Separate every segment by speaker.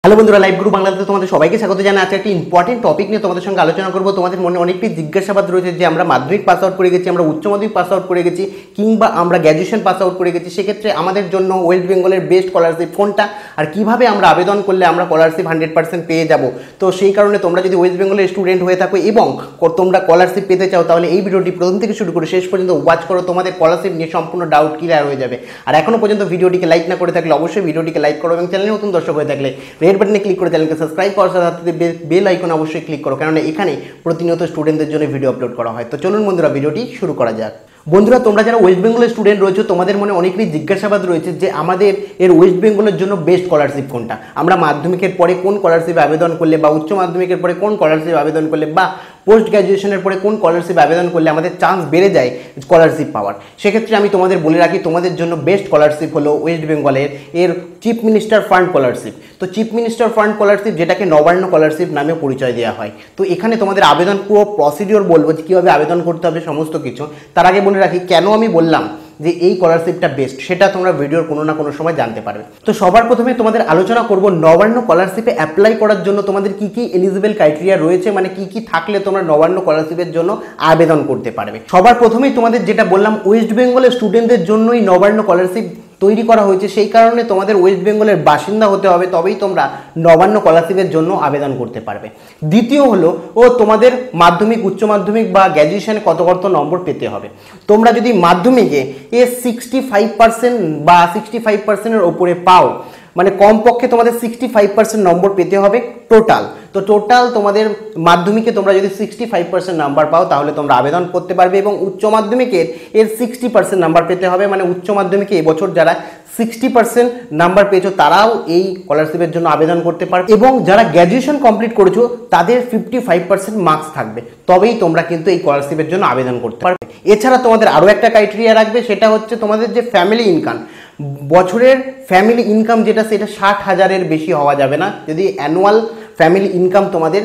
Speaker 1: Hello বন্ধুরা, live group বাংলাতে তোমাদের সবাইকে স্বাগত জানাই। আজকে একটা ইম্পর্টেন্ট টপিক নিয়ে তোমাদের সঙ্গে আলোচনা করব। তোমাদের মনে অনেকটি জিজ্ঞাসাবাদ রয়েছে যে আমরা মাধ্যমিক পাস আউট করে গেছি, আমরা উচ্চ মাধ্যমিক পাস আউট করে গেছি, কিংবা আমরা গ্র্যাজুয়েশন পাস আউট করে গেছি, সেক্ষেত্রে আমাদের জন্য ওয়েস্ট বেঙ্গলের বেস্ট স্কলারশিপ কোনটা আর কিভাবে আমরা আবেদন করলে আমরা স্কলারশিপ 100% পেয়ে যাব। তো সেই কারণে তোমরা যদি ওয়েস্ট বেঙ্গলের স্টুডেন্ট হয়ে থাকো এবং তোমরা স্কলারশিপ পেতে চাও, তাহলে এই ভিডিওটি প্রথম থেকে শুরু করে শেষ পর্যন্ত ওয়াচ করো। তোমাদের স্কলারশিপ নিয়ে সম্পূর্ণ ডাউট ক্লিয়ার হয়ে যাবে। আর এখনো পর্যন্ত ভিডিওটিকে লাইক না করে থাকলে অবশ্যই ভিডিওটিকে লাইক করো এবং চ্যানেলে নতুন দর্শক হয়ে থাকলে রেড বাটনে ক্লিক করে চ্যানেলকে সাবস্ক্রাইব করার সাথে সাথে বেল আইকন অবশ্যই ক্লিক করো, কারণ এখানে প্রতিনিয়ত স্টুডেন্টদের জন্য ভিডিও আপলোড করা হয়। তো চলুন বন্ধুরা, ভিডিওটি শুরু করা যাক। বন্ধুরা, তোমরা যারা ওয়েস্ট বেঙ্গলের স্টুডেন্ট রয়েছে, তোমাদের মনে অনেকই জিজ্ঞাসাবাদ রয়েছে যে আমাদের ওয়েস্ট বেঙ্গলের জন্য বেস্ট স্কলারশিপ কোনটা, আমরা মাধ্যমিকের পরে কোন স্কলারশিপে আবেদন করলে বা উচ্চ মাধ্যমিকের পরে কোন স্কলারশিপ আবেদন করলে বা পোস্ট গ্র্যাজুয়েশনের পরে কোন স্কলারশিপ আবেদন করলে আমাদের চান্স বেড়ে যায় স্কলারশিপ পাওয়ার। সেক্ষেত্রে আমি তোমাদের বলে রাখি, তোমাদের জন্য বেস্ট স্কলারশিপ হলো ওয়েস্ট বেঙ্গলের চিফ মিনিস্টার ফান্ড স্কলারশিপ। তো চিফ মিনিস্টার ফান্ড স্কলারশিপ, যেটাকে নবান্ন স্কলারশিপ নামে পরিচয় দেওয়া হয়। তো এখানে তোমাদের আবেদন পুরো প্রসিডিওর বলবো যে কীভাবে আবেদন করতে হবে সমস্ত কিছু। তার আগে বলে রাখি কেন আমি বললাম যে এই স্কলারশিপটা বেস্ট, সেটা তোমরা ভিডিওর কোনো না কোনো সময় জানতে পারবে। তো সবার প্রথমে তোমাদের আলোচনা করব নবান্ন স্কলারশিপে অ্যাপ্লাই করার জন্য তোমাদের কি কি এলিজিবল ক্রাইটেরিয়া রয়েছে, মানে কি কি থাকলে তোমরা নবান্ন স্কলারশিপের জন্য আবেদন করতে পারবে। সবার প্রথমেই তোমাদের যেটা বললাম, ওয়েস্ট বেঙ্গলের স্টুডেন্টদের জন্যই নবান্ন স্কলারশিপ তৈরি করা হয়েছে। সেই কারণে তোমাদের ওয়েস্ট বেঙ্গলের বাসিন্দা হতে হবে, তবেই তোমরা নবান্ন স্কলারশিপের জন্য আবেদন করতে পারবে। দ্বিতীয় হলো তোমাদের মাধ্যমিক, উচ্চ মাধ্যমিক বা গ্র্যাজুয়েশনে কত নম্বর পেতে হবে। তোমরা যদি মাধ্যমিকে 65% বা 65%-এর ওপরে পাও, মানে কমপক্ষে তোমাদের 65% নম্বর পেতে হবে টোটাল। তো টোটাল তোমাদের মাধ্যমিকে তোমরা যদি 65% নাম্বার পাও, তাহলে তোমরা আবেদন করতে পারবে। এবং উচ্চ মাধ্যমিকের 60% নাম্বার পেতে হবে, মানে উচ্চ মাধ্যমিকে এবছর যারা 60% নাম্বার পেয়েছো তারাও এই স্কলারশিপের জন্য আবেদন করতে পারবে। এবং যারা গ্র্যাজুয়েশন কমপ্লিট করেছো তাদের 55% মার্কস থাকবে, তবেই তোমরা কিন্তু এই স্কলারশিপের জন্য আবেদন করতে পারবে। এছাড়া তোমাদের আরও একটা ক্রাইটেরিয়া রাখবে, সেটা হচ্ছে তোমাদের যে ফ্যামিলি ইনকাম, বছরের ফ্যামিলি ইনকাম যেটা, সেটা 60,000-এর বেশি হওয়া যাবে না। যদি অ্যানুয়াল ফ্যামিলি ইনকাম তোমাদের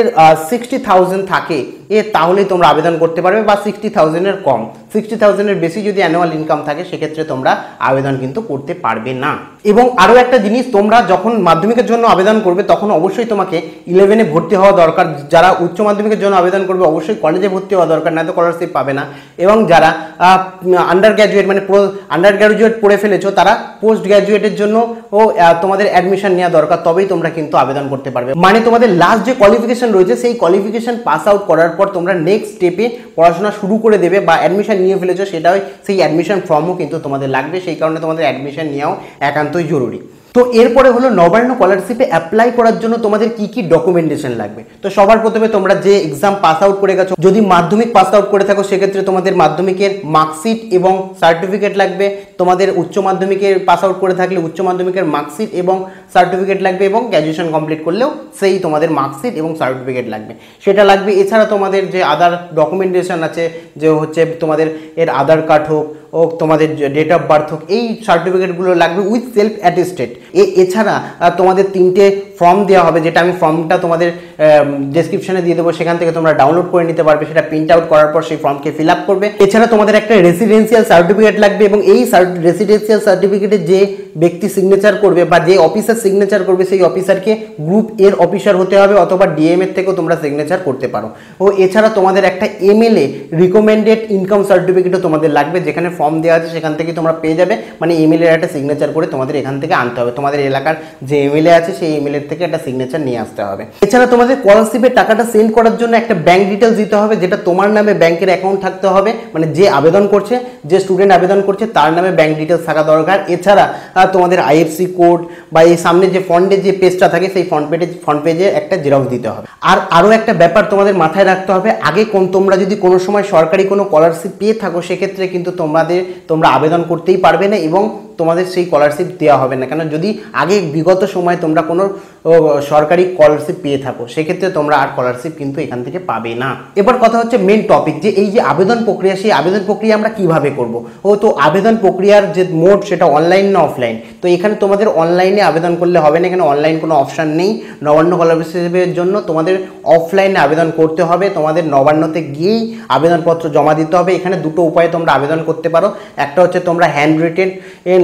Speaker 1: 60,000 থাকে তাহলেই তোমরা আবেদন করতে পারবে, বা 60,000-এর কম। 60,000-এর বেশি যদি অ্যানুয়াল ইনকাম থাকে, সেক্ষেত্রে তোমরা আবেদন কিন্তু করতে পারবে না। এবং আরও একটা জিনিস, তোমরা যখন মাধ্যমিকের জন্য আবেদন করবে তখন অবশ্যই তোমাকে 11-এ ভর্তি হওয়া দরকার। যারা উচ্চ মাধ্যমিকের জন্য আবেদন করবে অবশ্যই কলেজে ভর্তি হওয়া দরকার, না তো স্কলারশিপ পাবে না। এবং যারা আন্ডার গ্র্যাজুয়েট, মানে আন্ডার গ্র্যাজুয়েট পড়ে ফেলেছো, তারা পোস্ট গ্র্যাজুয়েটের জন্য তোমাদের অ্যাডমিশন নেওয়া দরকার, তবেই তোমরা কিন্তু আবেদন করতে পারবে। মানে তোমাদের লাস্ট যে কোয়ালিফিকেশন রয়েছে, সেই কোয়ালিফিকেশন পাস আউট করার পর তোমরা নেক্সট স্টেপে পড়াশোনা শুরু করে দেবে, বা অ্যাডমিশন নিয়ে ফেলেছো, সেটাই সেই অ্যাডমিশন ফর্মও কিন্তু তোমাদের লাগবে। সেই কারণে তোমাদের অ্যাডমিশন নেওয়াও একান্তই জরুরি। তো এরপরে হলো নবান্ন স্কলারশিপে অ্যাপ্লাই করার জন্য তোমাদের কি কি ডকুমেন্টেশন লাগবে। তো সবার প্রথমে তোমরা যে এক্সাম পাস আউট করে গেছো, যদি মাধ্যমিক পাস আউট করে থাকো, সেক্ষেত্রে তোমাদের মাধ্যমিকের মার্কশিট এবং সার্টিফিকেট লাগবে। তোমাদের উচ্চ মাধ্যমিকের পাস আউট করে থাকলে উচ্চ মাধ্যমিকের মার্কশিট এবং সার্টিফিকেট লাগবে, এবং গ্র্যাজুয়েশন কমপ্লিট করলেও সেই তোমাদের মার্কশিট এবং সার্টিফিকেট লাগবে, সেটা লাগবে। এছাড়া তোমাদের যে আদার ডকুমেন্টেশন আছে, যে হচ্ছে তোমাদের আধার কার্ড হোক ও তোমাদের ডেট অফ বার্থ হোক, এই সার্টিফিকেটগুলো লাগবে উইথ সেলফ অ্যাটেস্টেড। এছাড়া তোমাদের 3টে ফর্ম দেওয়া হবে, যেটা আমি ফর্মটা তোমাদের ডেসক্রিপশনে দিয়ে দেবো, সেখান থেকে তোমরা ডাউনলোড করে নিতে পারবে। সেটা প্রিন্ট আউট করার পর সেই ফর্মকে ফিল আপ করবে। এছাড়া তোমাদের একটা রেসিডেন্সিয়াল সার্টিফিকেট লাগবে, এবং এই রেসিডেন্সিয়াল সার্টিফিকেটে যে ব্যক্তি সিগনেচার করবে বা যে অফিসার সিগনেচার করবে, সেই অফিসারকে গ্রুপ এর অফিসার হতে হবে, অথবা ডিএম এর থেকেও তোমরা সিগনেচার করতে পারো। ও এছাড়া তোমাদের একটা এমএলএ রিকমেন্ডেড ইনকাম সার্টিফিকেটও তোমাদের লাগবে, যেখানে ফর্ম দেওয়া আছে সেখান থেকে তোমরা পেয়ে যাবে। মানে এমএলএর একটা সিগনেচার করে তোমাদের এখান থেকে আনতে হবে, তোমাদের এলাকার যে এমএলএ আছে সেই এমএলএর থেকে একটা সিগনেচার নিয়ে আসতে হবে। এছাড়া তোমাদের স্কলারশিপের টাকাটা সেন্ড করার জন্য একটা ব্যাংক ডিটেলস দিতে হবে, যেটা তোমার নামে ব্যাংকের অ্যাকাউন্ট থাকতে হবে, মানে যে আবেদন করছে, যে স্টুডেন্ট আবেদন করছে তার নামে ব্যাংক ডিটেলস থাকা দরকার। এছাড়া তোমাদের আইএফসি কোড বা এই সামনে যে ফন্ডের যে পেজটা থাকে, সেই ফ্রন্ট পেজে একটা জেরক্স দিতে হবে। আর আরও একটা ব্যাপার তোমাদের মাথায় রাখতে হবে, আগে তোমরা যদি কোনো সময় সরকারি কোনো স্কলারশিপ পেয়ে থাকো, সেক্ষেত্রে কিন্তু তোমরা আবেদন করতেই পারবে না, এবং তোমাদের সেই স্কলারশিপ দেওয়া হবে না। কেন, যদি আগে বিগত সময় তোমরা কোনো সরকারি স্কলারশিপ পেয়ে থাকো, সেক্ষেত্রে তোমরা আর স্কলারশিপ কিন্তু এখান থেকে পাবে না। এবার কথা হচ্ছে মেন টপিক, যে এই যে আবেদন প্রক্রিয়া, সেই আবেদন প্রক্রিয়া আমরা কিভাবে করব। তো আবেদন প্রক্রিয়ার যে মোড, সেটা অনলাইন না অফলাইন। তো এখানে তোমাদের অনলাইনে আবেদন করলে হবে না, এখানে অনলাইন কোনো অপশান নেই। নবান্ন স্কলারশিপের জন্য তোমাদের অফলাইনে আবেদন করতে হবে, তোমাদের নবান্নতে গিয়েই আবেদনপত্র জমা দিতে হবে। এখানে দুটো উপায়ে তোমরা আবেদন করতে পারো। একটা হচ্ছে তোমরা হ্যান্ড রিটেন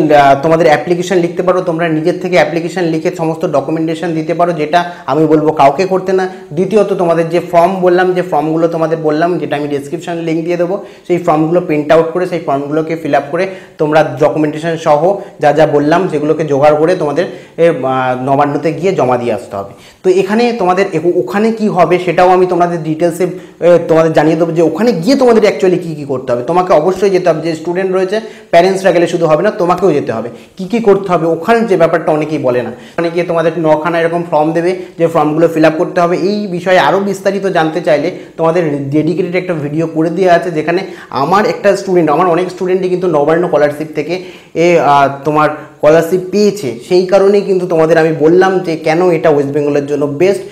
Speaker 1: তোমাদের অ্যাপ্লিকেশন লিখতে পারো, তোমরা নিজের থেকে অ্যাপ্লিকেশন লিখে সমস্ত ডকুমেন্টেশন দিতে পারো, যেটা আমি বলবো কাউকে করতে না। দ্বিতীয়ত তোমাদের যে ফর্ম বললাম, যে ফর্মগুলো তোমাদের বললাম, যেটা আমি ডিসক্রিপশনে লিঙ্ক দিয়ে দেবো, সেই ফর্মগুলো প্রিন্ট আউট করে সেই ফর্মগুলোকে ফিল আপ করে তোমরা ডকুমেন্টেশন সহ যা যা বললাম সেগুলোকে জোগাড় করে তোমাদের নবান্নতে গিয়ে জমা দিয়ে আসতে হবে। তো এখানে তোমাদের ওখানে কি হবে সেটাও আমি তোমাদের ডিটেলসে তোমাদের জানিয়ে দেবো, যে ওখানে গিয়ে তোমাদের অ্যাকচুয়ালি কী কী করতে হবে। তোমাকে অবশ্যই যেতে হবে, যে স্টুডেন্ট রয়েছে প্যারেন্টসরা গেলে শুধু হবে না, তোমাকেও যেতে হবে। কী কী করতে হবে ওখানে, যে ব্যাপারটা অনেকেই বলে না। ওখানে গিয়ে তোমাদের 9খানা এরকম ফর্ম দেবে, যে ফর্মগুলো ফিল আপ করতে হবে। এই বিষয়ে আরও বিস্তারিত জানতে চাইলে তোমাদের ডেডিকেটেড একটা ভিডিও করে দেওয়া আছে, যেখানে আমার একটা স্টুডেন্ট, আমার অনেক স্টুডেন্টই কিন্তু নবান্ন স্কলারশিপ থেকে তোমার স্কলারশিপ পেয়েছে। সেই কারণেই কিন্তু তোমাদের আমি বললাম যে কেন এটা ওয়েস্ট বেঙ্গলের জন্য বেস্ট।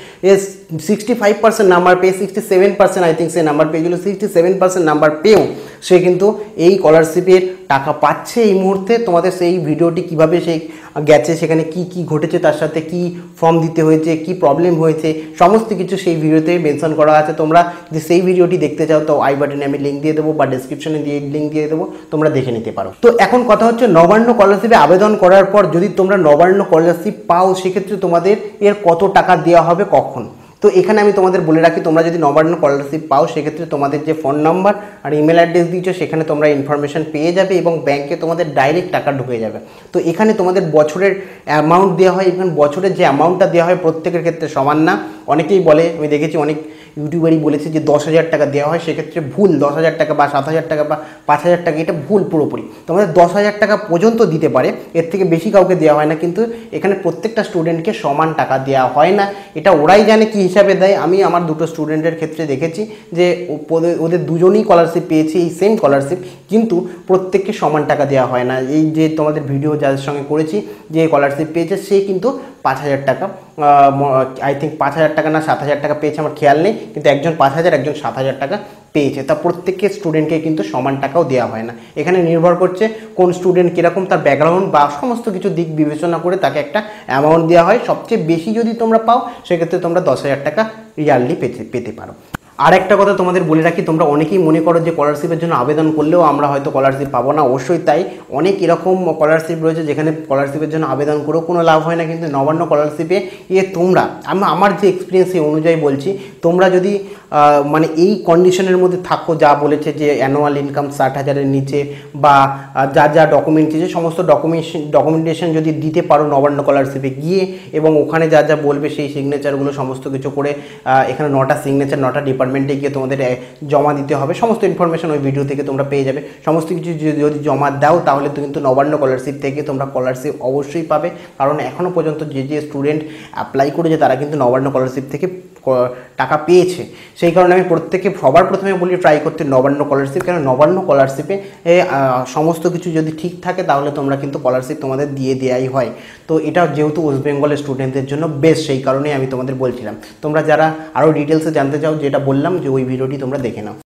Speaker 1: 65% নাম্বার পেয়ে 67% আই থিঙ্ক সে নাম্বার পেয়েছিল, 67% নাম্বার পেয়েও সে কিন্তু এই স্কলারশিপের টাকা পাচ্ছে এই মুহূর্তে। তোমাদের সেই ভিডিওটি কিভাবে সে গেছে, সেখানে কি কি ঘটেছে, তার সাথে কি ফর্ম দিতে হয়েছে, কি প্রবলেম হয়েছে, সমস্ত কিছু সেই ভিডিওতে মেনশন করা আছে। তোমরা যদি সেই ভিডিওটি দেখতে চাও তো আই বাটনে আমি লিঙ্ক দিয়ে দেবো বা ডেসক্রিপশনে লিঙ্ক দিয়ে দেবো, তোমরা দেখে নিতে পারো। তো এখন কথা হচ্ছে, নবান্ন স্কলারশিপে আবেদন করার পর যদি তোমরা নবান্ন স্কলারশিপ পাও, সেক্ষেত্রে তোমাদের এর কত টাকা দেওয়া হবে, কখন। তো এখানে আমি তোমাদের বলে রাখি, তোমরা যদি নবান্ন স্কলারশিপ পাও, সেক্ষেত্রে তোমাদের যে ফোন নাম্বার আর ইমেল অ্যাড্রেস দিয়েছো, সেখানে তোমরা ইনফরমেশন পেয়ে যাবে এবং ব্যাংকে তোমাদের ডাইরেক্ট টাকা ঢুকে যাবে। তো এখানে তোমাদের বছরের অ্যামাউন্ট দেওয়া হয়, এখানে বছরের যে অ্যামাউন্টটা দেওয়া হয় প্রত্যেকের ক্ষেত্রে সমান না। অনেকেই বলে, আমি দেখেছি অনেক ইউটিউবারই বলেছে যে 10,000 টাকা দেওয়া হয়, সেক্ষেত্রে ভুল। 10,000 টাকা বা 7,000 টাকা বা 5,000 টাকা, এটা ভুল পুরোপুরি। তোমাদের 10,000 টাকা পর্যন্ত দিতে পারে, এর থেকে বেশি কাউকে দেওয়া হয় না। কিন্তু এখানে প্রত্যেকটা স্টুডেন্টকে সমান টাকা দেওয়া হয় না, এটা ওরাই জানে কী হিসাবে দেয়। আমি আমার দুটো স্টুডেন্টের ক্ষেত্রে দেখেছি যে ওদের দুজনেই স্কলারশিপ পেয়েছে, এই সেম স্কলারশিপ, কিন্তু প্রত্যেককে সমান টাকা দেওয়া হয় না। এই যে তোমাদের ভিডিও যাদের সঙ্গে করেছি যে স্কলারশিপ পেয়েছে, সে কিন্তু 5,000 টাকা, আই থিঙ্ক 5,000 টাকা না 7,000 টাকা পেয়েছে, আমার খেয়াল নেই, কিন্তু একজন 5,000, একজন 7,000 টাকা পেয়েছে। তা প্রত্যেককে স্টুডেন্টকে কিন্তু সমান টাকাও দেওয়া হয় না। এখানে নির্ভর করছে কোন স্টুডেন্ট কীরকম, তার ব্যাকগ্রাউন্ড বা সমস্ত কিছু দিক বিবেচনা করে তাকে একটা অ্যামাউন্ট দেওয়া হয়। সবচেয়ে বেশি যদি তোমরা পাও, সেক্ষেত্রে তোমরা 10,000 টাকা ইয়ারলি পেতে পারো। আর একটা কথা তোমাদের বলে রাখি, তোমরা অনেকেই মনে করো যে স্কলারশিপের জন্য আবেদন করলেও আমরা হয়তো স্কলারশিপ পাবো না। অবশ্যই তাই, অনেক এরকম স্কলারশিপ রয়েছে যেখানে স্কলারশিপের জন্য আবেদন করেও কোনো লাভ হয় না। কিন্তু নবান্ন স্কলারশিপে তোমরা, আমার যে এক্সপিরিয়েন্স সেই অনুযায়ী বলছি, তোমরা যদি মানে এই কন্ডিশনের মধ্যে থাকো, যা বলেছে যে অ্যানুয়াল ইনকাম 60,000-এর নিচে, বা যা যা ডকুমেন্টস আছে সমস্ত ডকুমেন্টেশন যদি দিতে পারো নবান্ন স্কলারশিপে গিয়ে, এবং ওখানে যা যা বলবে সেই সিগনেচারগুলো সমস্ত কিছু করে, এখানে 9টা সিগনেচার 9টা ডিপার্টমেন্টে গিয়ে তোমাদের জমা দিতে হবে। সমস্ত ইনফরমেশন ওই ভিডিও থেকে তোমরা পেয়ে যাবে। সমস্ত কিছু যদি জমা দাও, তাহলে তো কিন্তু নবান্ন স্কলারশিপ থেকে তোমরা স্কলারশিপ অবশ্যই পাবে। কারণ এখনও পর্যন্ত যে স্টুডেন্ট অ্যাপ্লাই করেছে, তারা কিন্তু নবান্ন স্কলারশিপ থেকে টাকা পেয়েছে। সেই কারণে আমি সবার প্রথমে বলি ট্রাই করতে নবান্ন স্কলারশিপ, কেন নবান্ন স্কলারশিপে সমস্ত কিছু যদি ঠিক থাকে, তাহলে তোমরা কিন্তু স্কলারশিপ তোমাদের দেওয়াই হয়। তো এটা যেহেতু ওয়েস্ট বেঙ্গলের স্টুডেন্টদের জন্য বেস্ট, সেই কারণেই আমি তোমাদের বলছিলাম। তোমরা যারা আরও ডিটেলসে জানতে চাও, যেটা বললাম, যে ওই ভিডিওটি তোমরা দেখে নাও।